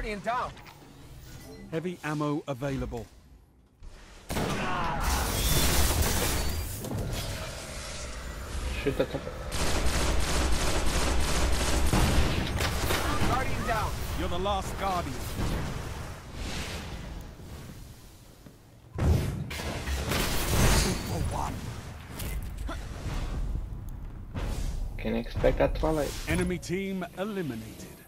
Guardian down. Heavy ammo available. Shoot the top. Guardian down. You're the last Guardian. For one. Can expect that Twilight. Enemy team eliminated.